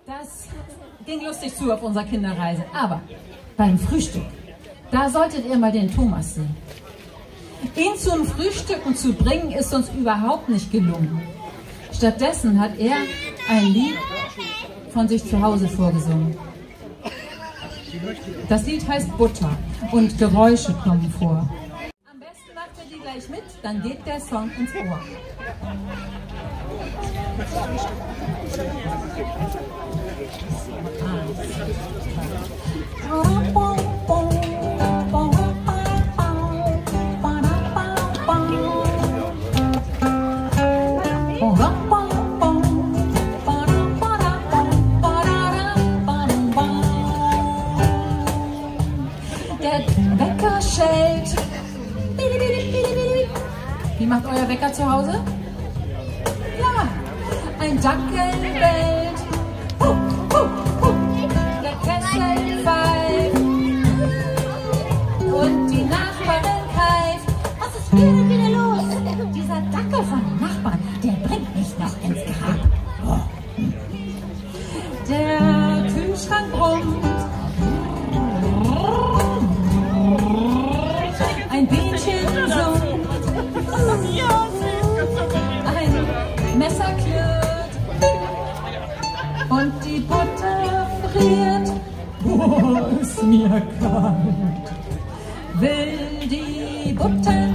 Das ging lustig zu auf unserer Kinderreise. Aber beim Frühstück, da solltet ihr mal den Thomas sehen. Ihn zum Frühstücken zu bringen, ist uns überhaupt nicht gelungen. Stattdessen hat er ein Lied von sich zu Hause vorgesungen. Das Lied heißt Butter und Geräusche kommen vor. Am besten macht ihr die gleich mit, dann geht der Song ins Ohr. Der Wecker schellt. Wie macht euer Wecker zu Hause? Ja, ein Dackel bellt. Der Kessel pfeift. Und die Nachbarin keift. Was ist hier denn wieder los? Dieser Dackel von den Nachbarn, der bringt mich noch ins Grab. Der Kühlschrank brummt. Ein Bienchen summt. Ein Messer klirrt. Und die Butter friert. Oh, ist mir kalt. Will die Butter